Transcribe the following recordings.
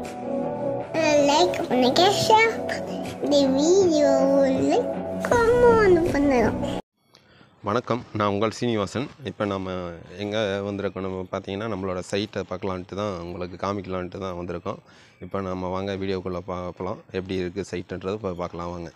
Like பண்ணுங்க, share இந்த video like comment பண்ணுங்க. வணக்கம், நான் உங்கள் சீனிவாசன். இப்போ நம்ம எங்கே வந்திருக்கோம், நம்ம பார்த்தீங்கன்னா நம்மளோட சைட்டை பார்க்கலான்ட்டு தான், உங்களுக்கு காமிக்கலான்ட்டு தான் வந்திருக்கோம். இப்போ நம்ம வாங்க வீடியோக்குள்ளே பார்க்கலாம், எப்படி இருக்குது சைட்டுன்றது இப்போ பார்க்கலாம் வாங்க.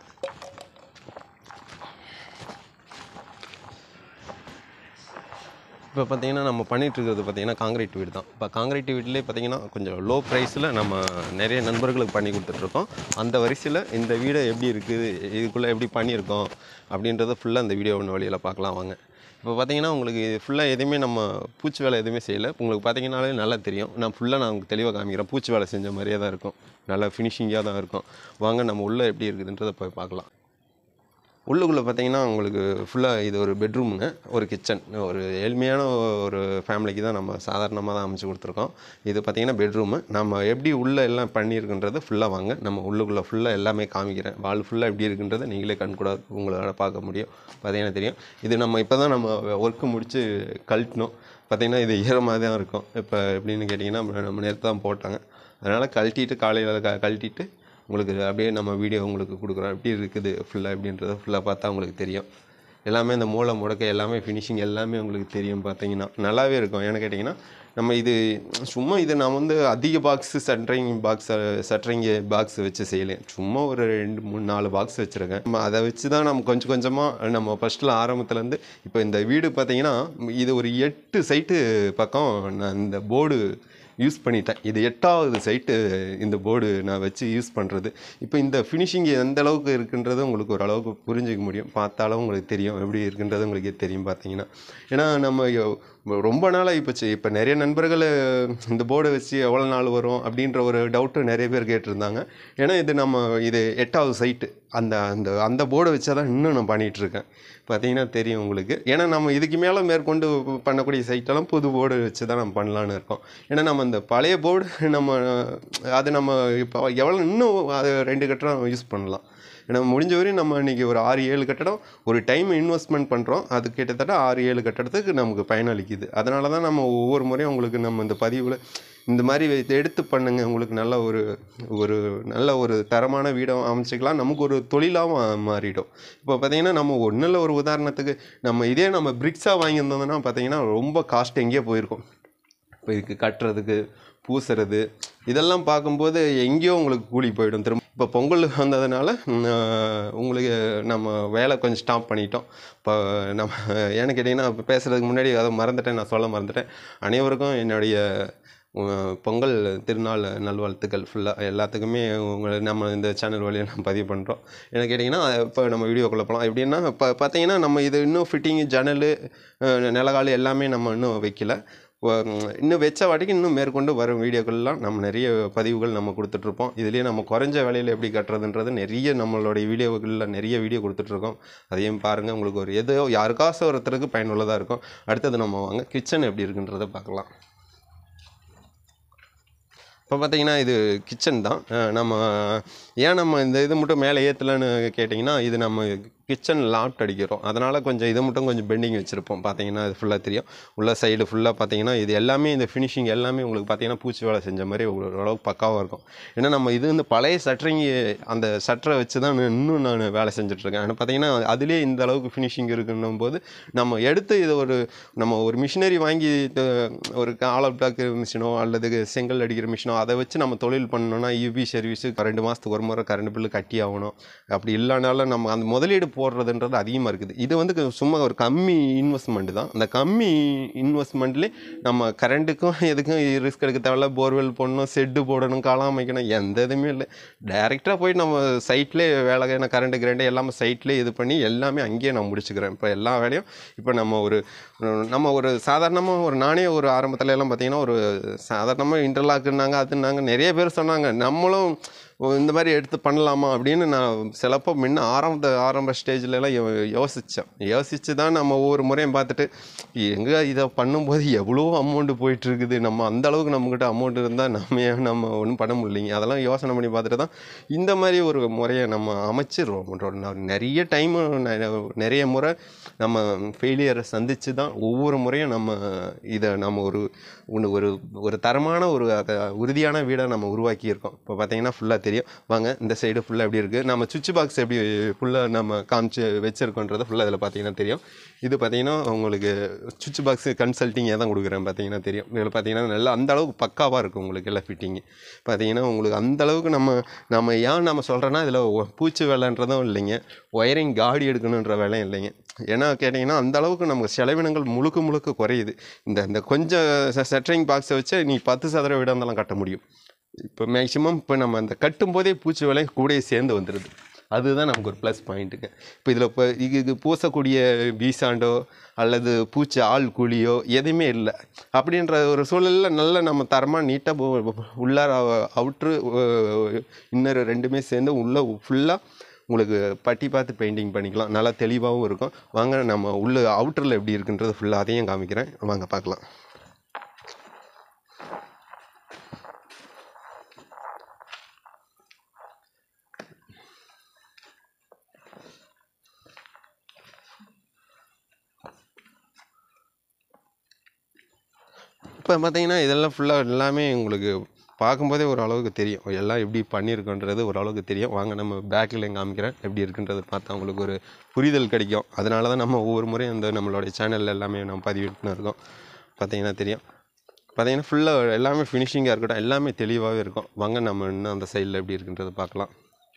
இப்போ பார்த்தீங்கன்னா நம்ம பண்ணிகிட்ருக்கிறது பார்த்தீங்கன்னா காங்கிரீட் வீடு தான். இப்போ காங்கிரீட் வீட்டிலே பார்த்தீங்கன்னா கொஞ்சம் லோ ப்ரைஸில் நம்ம நிறைய நண்பர்களுக்கு பண்ணி கொடுத்துட்ருக்கோம். அந்த வரிசையில் இந்த வீடை எப்படி இருக்குது, இதுக்குள்ளே எப்படி பண்ணியிருக்கோம் அப்படின்றத ஃபுல்லாக இந்த வீடியோ ஒன்று வழியில் பார்க்கலாம் வாங்க. இப்போ பார்த்தீங்கன்னா உங்களுக்கு ஃபுல்லாக எதுவுமே நம்ம பூச்சி வேலை எதுவுமே செய்யலை. உங்களுக்கு பார்த்தீங்கன்னாலே நல்லா தெரியும். நான் உங்களுக்கு தெளிவாக காமிக்கிறேன். பூச்சி வேலை செஞ்ச மாதிரியே தான் இருக்கும், நல்லா ஃபினிஷிங்காக தான் இருக்கும். வாங்க நம்ம உள்ளே எப்படி இருக்குதுன்றதை போய் பார்க்கலாம். உள்ளுக்குள்ளே பார்த்தீங்கன்னா உங்களுக்கு ஃபுல்லாக இது ஒரு பெட்ரூமுங்க, ஒரு கிச்சன். ஒரு எளிமையான ஒரு ஃபேமிலிக்கு தான் நம்ம சாதாரணமாக தான் அமைச்சு கொடுத்துருக்கோம். இது பார்த்திங்கன்னா பெட்ரூமு. நம்ம எப்படி உள்ளே எல்லாம் பண்ணியிருக்குன்றது ஃபுல்லாக வாங்க நம்ம உள்ளுக்குள்ளே ஃபுல்லாக எல்லாமே காமிக்கிறேன். வால் ஃபுல்லாக எப்படி இருக்குன்றதை நீங்களே கண்கூட உங்களால் பார்க்க முடியும். பார்த்திங்கன்னா தெரியும். இது நம்ம இப்போ தான் நம்ம ஒர்க்கு முடித்து கழட்டினோம். பார்த்திங்கன்னா இது ஈரமாக தான் இருக்கும். இப்போ எப்படின்னு கேட்டிங்கன்னா நம்ம நேரத்து தான் போட்டாங்க. அதனால் கழட்டிட்டு காலையில் கழட்டிட்டு உங்களுக்கு அப்படியே நம்ம வீடியோ உங்களுக்கு கொடுக்குறோம். எப்படி இருக்குது ஃபுல்லாக எப்படின்றத ஃபுல்லாக பார்த்தா உங்களுக்கு தெரியும். எல்லாமே இந்த மூளை முடக்க எல்லாமே ஃபினிஷிங் எல்லாமே உங்களுக்கு தெரியும். பார்த்தீங்கன்னா நல்லாவே இருக்கும். ஏன்னு கேட்டிங்கன்னா நம்ம இது சும்மா இது நான் அதிக பாக்ஸு சட்ரிங் பாக்ஸ் வச்சு செய்யலேன். சும்மா ஒரு 2, 3, 4 பாக்ஸ் வச்சுருக்கேன். நம்ம அதை வச்சு தான் நம்ம கொஞ்சம் கொஞ்சமாக நம்ம ஃபஸ்ட்டில் ஆரம்பத்துலேருந்து இப்போ இந்த வீடு பார்த்திங்கன்னா இது ஒரு 8 சைட்டு பக்கம் நான் இந்த போர்டு யூஸ் பண்ணிட்டேன். இது 8வது சைட்டு இந்த போர்டு நான் வச்சு யூஸ் பண்ணுறது. இப்போ இந்த ஃபினிஷிங் எந்த அளவுக்கு இருக்குன்றது உங்களுக்கு ஓரளவுக்கு புரிஞ்சிக்க முடியும். பார்த்தாலும் உங்களுக்கு தெரியும் எப்படி இருக்குன்றது உங்களுக்கு தெரியும். பார்த்தீங்கன்னா ஏன்னா நம்ம ரொம்ப நாளாக இப்போ நிறைய நண்பர்கள் இந்த போர்டை வச்சு எவ்வளோ நாள் வரும் அப்படின்ற ஒரு டவுட்டு நிறைய பேர் கேட்டிருந்தாங்க. ஏன்னா இது 8வது சைட்டு. அந்த போர்டை வச்சா தான் இன்னும் நான் பண்ணிகிட்ருக்கேன். பார்த்தீங்கன்னா தெரியும் உங்களுக்கு. ஏன்னா நம்ம இதுக்கு மேலே மேற்கொண்டு பண்ணக்கூடிய சைட்டெல்லாம் புது போர்டு வச்சு தான் நம்ம பண்ணலான்னு இருக்கோம். ஏன்னா நம்ம அந்த பழைய போர்டு நம்ம இப்போ எவ்வளோ இன்னும் அது 2 கட்டடம் யூஸ் பண்ணலாம். ஏன்னா முடிஞ்ச வரையும் நம்ம இன்றைக்கி ஒரு 6-7 கட்டடம் ஒரு டைம் இன்வெஸ்ட்மெண்ட் பண்ணுறோம். அது கிட்டத்தட்ட 6-7 கட்டடத்துக்கு நமக்கு பயனளிக்குது. அதனால தான் நம்ம ஒவ்வொரு முறையும் உங்களுக்கு நம்ம இந்த பதிவில் இந்த மாதிரி எடுத்து பண்ணுங்க. உங்களுக்கு நல்ல ஒரு தரமான வீடை அமைச்சிக்கலாம். நமக்கு ஒரு தொழிலாகவும் மாறிடும். இப்போ பார்த்திங்கன்னா நம்ம ஒன்றில் ஒரு உதாரணத்துக்கு நம்ம பிரிக்ஸாக வாங்கியிருந்தோம்னா பார்த்திங்கன்னா ரொம்ப காஸ்ட் எங்கேயோ போயிருக்கும். இப்போ இதுக்கு கட்டுறதுக்கு பூசுறது இதெல்லாம் பார்க்கும்போது எங்கேயோ உங்களுக்கு கூலி போயிடும். திரும்ப இப்போ பொங்கல் வந்ததுனால உங்களுக்கு நம்ம வேலை கொஞ்சம் ஸ்டாப் பண்ணிட்டோம். இப்போ நம்ம ஏன்னு கேட்டிங்கன்னா இப்போ பேசுகிறதுக்கு முன்னாடி அதை நான் சொல்ல மறந்துட்டேன். அனைவருக்கும் என்னுடைய பொங்கல் திருநாள் நல்வாழ்த்துக்கள். ஃபுல்லாக எல்லாத்துக்குமே நம்ம இந்த சேனல் வழியாக நம்ம பதிவு பண்ணுறோம். என்ன கேட்டிங்கன்னா இப்போ நம்ம வீடியோக்குள்ளே போகலாம். எப்படின்னா இப்போ பார்த்தீங்கன்னா நம்ம இது இன்னும் ஃபிட்டிங்கு ஜன்னல் நிலகால் எல்லாமே நம்ம இன்னும் வைக்கல. இன்னும் வச்ச வாட்டிக்கு இன்னும் மேற்கொண்டு வரும் வீடியோக்கள்லாம் நம்ம நிறைய பதிவுகள் நம்ம கொடுத்துட்ருப்போம். இதுலேயே நம்ம குறைஞ்ச வேலையில் எப்படி கட்டுறதுன்றது நிறைய நம்மளுடைய வீடியோக்களில் நிறைய வீடியோ கொடுத்துட்ருக்கோம். அதையும் பாருங்கள். உங்களுக்கு யாருக்காச்சும் ஒருத்தருக்கு பயனுள்ளதாக இருக்கும். அடுத்தது நம்ம வாங்க கிச்சன் எப்படி இருக்குன்றதை பார்க்கலாம். இப்போ பார்த்திங்கன்னா இது கிச்சன் தான். நம்ம இந்த இது மட்டும் மேலே ஏற்றலன்னு கேட்டிங்கன்னா இது நம்ம கிச்சன் லாப்ட் அடிக்கிறோம். அதனால் கொஞ்சம் பெண்டிங் வச்சுருப்போம். பார்த்தீங்கன்னா இது ஃபுல்லாக தெரியும். உள்ள சைடு ஃபுல்லாக பார்த்தீங்கன்னா இது எல்லாமே இந்த ஃபினிஷிங் எல்லாமே உங்களுக்கு பார்த்தீங்கன்னா பூச்சி வேலை செஞ்ச மாதிரி ஓரளவுக்கு பக்காவாக இருக்கும். ஏன்னா நம்ம இது பழைய சட்டரிங் அந்த சட்டரை வச்சு தான் இன்னும் நான் வேலை செஞ்சுட்ருக்கேன். ஆனால் பார்த்தீங்கன்னா அதுலேயே இந்த அளவுக்கு ஃபினிஷிங் இருக்குன்னும் போது நம்ம எடுத்து நம்ம ஒரு மிஷினரி வாங்கி ஒரு ஆல் பிளாக் மிஷினோ அல்லது செங்கல் அடிக்கிற மிஷினோ அதை வச்சு நம்ம தொழில் பண்ணோன்னா யூபி சர்வீஸு 2 மாதத்துக்கு ஒரு முறை கரண்ட் பில்லு கட்டி ஆகணும். அப்படி இல்லைனாலும் நம்ம அந்த முதலீடு போடுறதுன்றது அதிகமாக இருக்குது. இது சும்மா ஒரு கம்மி இன்வெஸ்ட்மெண்ட் தான். அந்த கம்மி இன்வெஸ்ட்மெண்ட்லேயே நம்ம கரண்ட்டுக்கும் எதுக்கும் ரிஸ்க் எடுக்க தேவையில்ல. போர்வெல் போடணும், செட்டு போடணும், காலம் அமைக்கணும், எந்த இதுவுமே இல்லை. டைரெக்டாக போயிட்டு நம்ம சைட்லேயே வேலை கரண்ட்டு கிரண்டு எல்லாமே சைட்லேயே இது பண்ணி எல்லாமே அங்கேயே நான் முடிச்சுக்கிறேன். இப்போ எல்லா வேலையும் இப்போ நம்ம ஒரு சாதாரணமாக நானே ஒரு ஆரம்பத்தில் எல்லாம் பார்த்திங்கன்னா ஒரு சாதாரணமாக இன்டர்லாக்குன்னாங்க அதுனாங்க நிறைய பேர் சொன்னாங்க. நம்மளும் இந்த மாதிரி எடுத்து பண்ணலாமா அப்படின்னு நான் சிலப்போ முன்ன ஆரம்ப ஸ்டேஜ்லலாம் யோசித்து தான் நம்ம ஒவ்வொரு முறையும் பார்த்துட்டு எங்கே இதை பண்ணும்போது எவ்வளோ அமௌண்ட்டு போயிட்டுருக்குது, நம்ம அந்தளவுக்கு நம்மக்கிட்ட அமௌண்ட் இருந்தால் நம்ம ஒன்றும் பண்ண முடியலைங்க. அதெல்லாம் யோசனை பண்ணி பார்த்துட்டு தான் இந்த மாதிரி ஒரு முறையை நம்ம அமைச்சிடுறோம். நிறைய டைமு நிறைய முறை நம்ம ஃபெயிலியரை சந்தித்து தான் ஒவ்வொரு முறையும் நம்ம இதை நம்ம ஒரு தரமான ஒரு உறுதியான வீடை நம்ம உருவாக்கியிருக்கோம். இப்போ பார்த்தீங்கன்னா ஃபுல்லாக தெரியும். வாங்க இந்த சைடு ஃபுல்லாக எப்படி இருக்குது, நம்ம சுவிட்ச் பாக்ஸ் எப்படி ஃபுல்லாக நம்ம காமிச்சு வச்சுருக்கோன்றதை ஃபுல்லாக இதில் பார்த்தீங்கன்னா தெரியும். இது பார்த்தீங்கன்னா உங்களுக்கு சுவிட்ச் பாக்ஸு கன்சல்ட்டிங்காக தான் கொடுக்குறேன். பார்த்தீங்கன்னா தெரியும். இதில் பார்த்தீங்கன்னா நல்லா அந்தளவுக்கு பக்காவாக இருக்குது உங்களுக்கு எல்லாம் ஃபிட்டிங்கு. பார்த்தீங்கன்னா உங்களுக்கு அந்தளவுக்கு நம்ம ஏன் நம்ம சொல்கிறோன்னா இதில் பூச்சி வேலைன்றதும் இல்லைங்க, ஒயரிங் காடி எடுக்கணுன்ற வேலையும் இல்லைங்க. ஏன்னா கேட்டிங்கன்னா அந்தளவுக்கு நமக்கு செலவினங்கள் முழுக்க குறையுது. இந்த கொஞ்சம் செட்டரிங் பாக்ஸை வச்சு நீ 10 வீடாக இருந்தாலும் கட்ட முடியும். இப்போ மேக்ஸிமம் இப்போ நம்ம அந்த கட்டும்போதே பூச்சி வேலை கூடயே சேர்ந்து வந்துடுது. அதுதான் நமக்கு ஒரு ப்ளஸ் பாயிண்ட்டுங்க. இப்போ இதில் இப்போ இது பூசக்கூடிய பீசாண்டோ அல்லது பூச்சி ஆள் கூலியோ எதுவுமே இல்லை. அப்படின்ற ஒரு சூழலில் நல்ல நம்ம தரமாக நீட்டாக உள்ளார அவுட்ரு இன்னொரு 2மே சேர்ந்து உள்ளே ஃபுல்லாக உங்களுக்கு பட்டி பார்த்து பெயிண்டிங் பண்ணிக்கலாம். நல்லா தெளிவாகவும் இருக்கும். வாங்க நம்ம உள்ள அவுட்டரில் எப்படி இருக்குன்றது ஃபுல்லாக அதையும் காமிக்கிறேன். வாங்க பார்க்கலாம். இப்போ பார்த்தீங்கன்னா இதெல்லாம் ஃபுல்லாக எல்லாமே உங்களுக்கு பார்க்கும்போதே ஒரு அளவுக்கு தெரியும், எல்லாம் எப்படி பண்ணியிருக்கோன்றது ஒரு அளவுக்கு தெரியும். வாங்க நம்ம பேக்கில் காமிக்கிறேன் எப்படி இருக்குன்றது பார்த்தா உங்களுக்கு ஒரு புரிதல் கிடைக்கும். அதனால தான் நம்ம ஒவ்வொரு முறையும் இந்த நம்மளுடைய சேனலில் எல்லாமே நம்ம பதிவிட்டுன்னு இருக்கோம். பார்த்தீங்கன்னா தெரியும். பார்த்தீங்கன்னா ஃபுல்லாக எல்லாமே ஃபினிஷிங்காக இருக்கட்டும், எல்லாமே தெளிவாகவே இருக்கும். வாங்க நம்ம இன்னும் அந்த சைடில் எப்படி இருக்குன்றதை பார்க்கலாம்.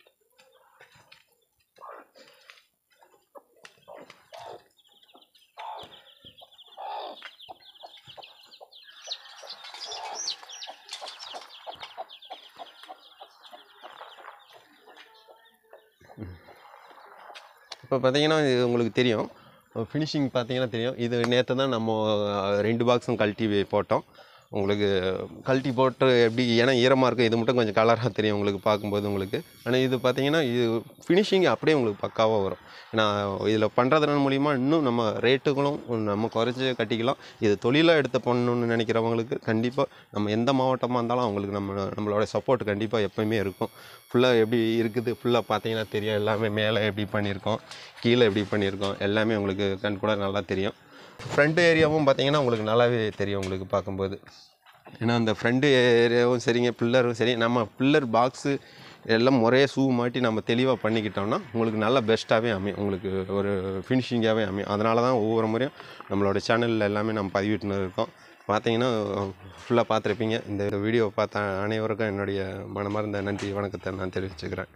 இப்போ பார்த்தீங்கன்னா இது உங்களுக்கு தெரியும், ஃபினிஷிங் பார்த்தீங்கன்னா தெரியும். இது நேற்று தான் நம்ம 2 பாக்ஸும் கழட்டி போட்டோம். உங்களுக்கு கழட்டி போட்டு எப்படி, ஏன்னா ஈரமாக இருக்கும், இது மட்டும் கொஞ்சம் கலராக தெரியும் உங்களுக்கு பார்க்கும்போது உங்களுக்கு. ஆனால் இது பார்த்தீங்கன்னா இது ஃபினிஷிங் அப்படியே உங்களுக்கு பக்காவாக வரும். ஏன்னா இதில் பண்ணுறதுன மூலிமா இன்னும் நம்ம ரேட்டுகளும் நம்ம குறைச்சி கட்டிக்கலாம். இது தொழிலாக எடுத்து பண்ணணுன்னு நினைக்கிறவங்களுக்கு கண்டிப்பாக நம்ம எந்த மாவட்டமாக இருந்தாலும் அவங்களுக்கு நம்மளோட சப்போர்ட் கண்டிப்பாக எப்போயுமே இருக்கும். ஃபுல்லாக எப்படி இருக்குது ஃபுல்லாக பார்த்தீங்கன்னா தெரியும். எல்லாமே மேலே எப்படி பண்ணியிருக்கோம், கீழே எப்படி பண்ணியிருக்கோம், எல்லாமே உங்களுக்கு கண் கூட நல்லா தெரியும். ஃப்ரண்ட் ஏரியாவும் பார்த்தீங்கன்னா உங்களுக்கு நல்லாவே தெரியும் உங்களுக்கு பார்க்கும்போது. ஏன்னா அந்த ஃப்ரண்ட் ஏரியாவும் சரிங்க, பில்லரும் சரி, நம்ம பில்லர் பாக்ஸு எல்லாம் முறையாக ஷூ மாட்டி நம்ம தெளிவாக பண்ணிக்கிட்டோம்னா உங்களுக்கு நல்லா பெஸ்ட்டாகவே அமையும், உங்களுக்கு ஒரு ஃபினிஷிங்காகவே அமையும். அதனால தான் ஒவ்வொரு முறையும் நம்மளோட சேனலில் எல்லாமே நம்ம பதிவிட்டுன்னு இருக்கோம். பார்த்தீங்கன்னா ஃபுல்லாக பார்த்துருப்பீங்க. இந்த வீடியோவை பார்த்த அனைவருக்கும் என்னுடைய மனமார்ந்த நன்றி வணக்கத்தை நான் தெரிவிச்சுக்கிறேன்.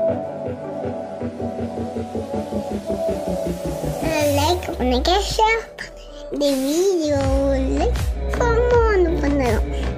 லைக் பண்ணுங்க, ஷேர் இந்த வீடியோவில் கமெண்ட் பண்ணுங்க.